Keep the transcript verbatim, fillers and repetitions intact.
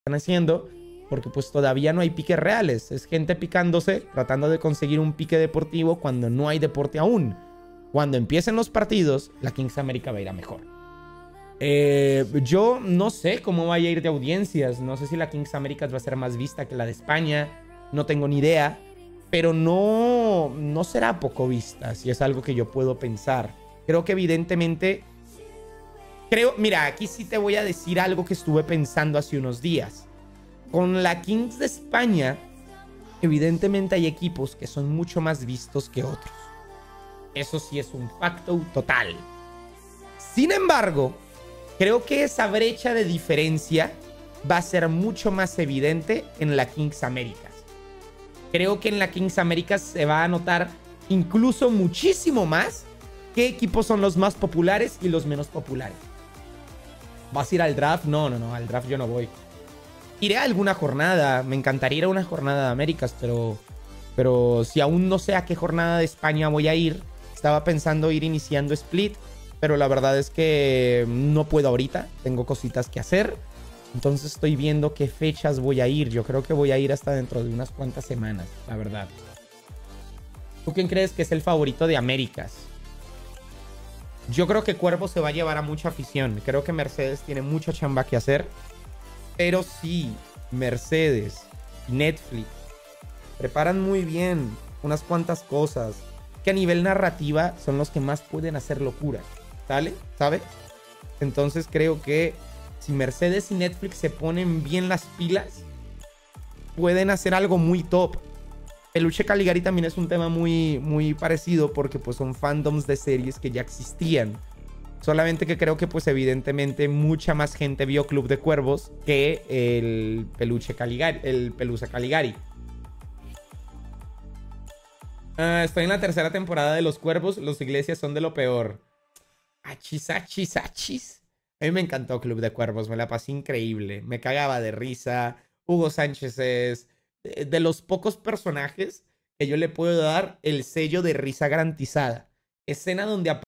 están haciendo, porque pues todavía no hay piques reales. Es gente picándose, tratando de conseguir un pique deportivo cuando no hay deporte aún. Cuando empiecen los partidos, la Kings América va a ir a mejor. Eh, yo no sé cómo vaya a ir de audiencias. No sé si la Kings América va a ser más vista que la de España. No tengo ni idea. Pero no, no será poco vista, si es algo que yo puedo pensar. Creo que evidentemente... Creo, mira, aquí sí te voy a decir algo que estuve pensando hace unos días. Con la Kings de España, evidentemente hay equipos que son mucho más vistos que otros. Eso sí es un facto total. Sin embargo, creo que esa brecha de diferencia va a ser mucho más evidente en la Kings Américas. Creo que en la Kings Américas se va a notar incluso muchísimo más qué equipos son los más populares y los menos populares. ¿Vas a ir al draft? No, no, no, al draft yo no voy. Iré a alguna jornada, me encantaría ir a una jornada de Américas, pero, pero si aún no sé a qué jornada de España voy a ir, estaba pensando ir iniciando Split, pero la verdad es que no puedo ahorita, tengo cositas que hacer, entonces estoy viendo qué fechas voy a ir. Yo creo que voy a ir hasta dentro de unas cuantas semanas, la verdad. ¿Tú quién crees que es el favorito de Américas? Yo creo que Cuervo se va a llevar a mucha afición, creo que Mercedes tiene mucha chamba que hacer. Pero sí, Mercedes y Netflix preparan muy bien unas cuantas cosas que a nivel narrativa son los que más pueden hacer locura, ¿sale? ¿Sabe? Entonces creo que si Mercedes y Netflix se ponen bien las pilas, pueden hacer algo muy top. Peluche Caligari también es un tema muy, muy parecido porque pues son fandoms de series que ya existían. Solamente que creo que, pues, evidentemente, mucha más gente vio Club de Cuervos que el Peluche Caligari. El Pelusa Caligari. Uh, estoy en la tercera temporada de Los Cuervos. Los Iglesias son de lo peor. Achis, achis, achis. A mí me encantó Club de Cuervos. Me la pasé increíble. Me cagaba de risa. Hugo Sánchez es de, de los pocos personajes que yo le puedo dar el sello de risa garantizada. Escena donde